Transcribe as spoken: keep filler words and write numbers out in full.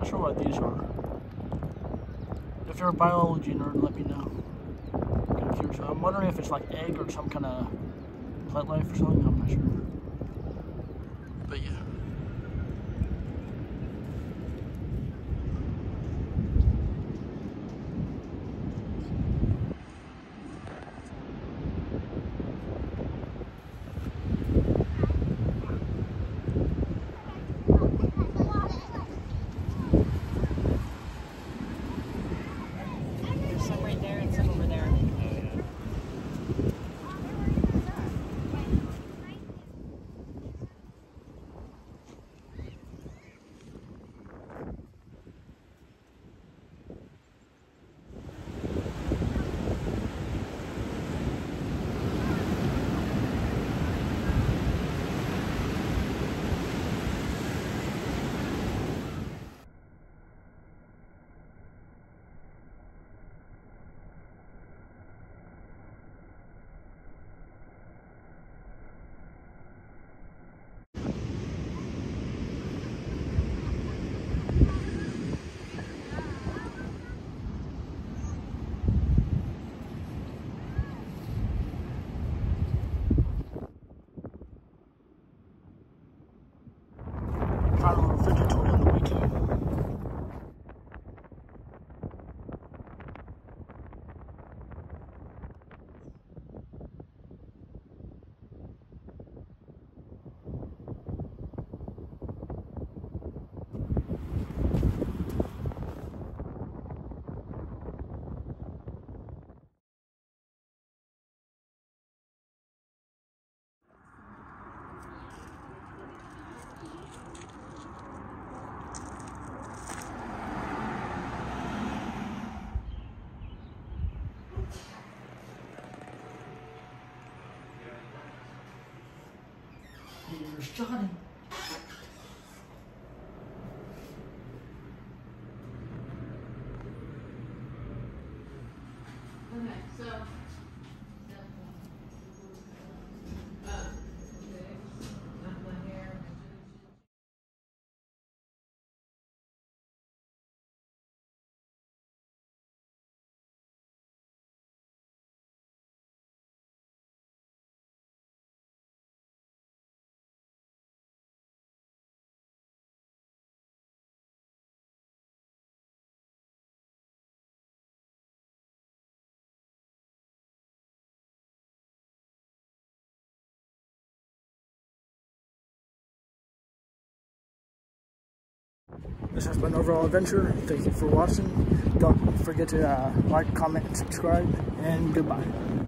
sure what these are. If you're a biology nerd, let me know. I'm curious. I'm wondering if it's like egg or some kind of plant life or something. I'm not sure. But yeah. Trying a little fidget toy on the way too. Here's Johnny. Okay, so This has been Overall Adventure. Thank you for watching. Don't forget to uh, like, comment, and subscribe, and goodbye.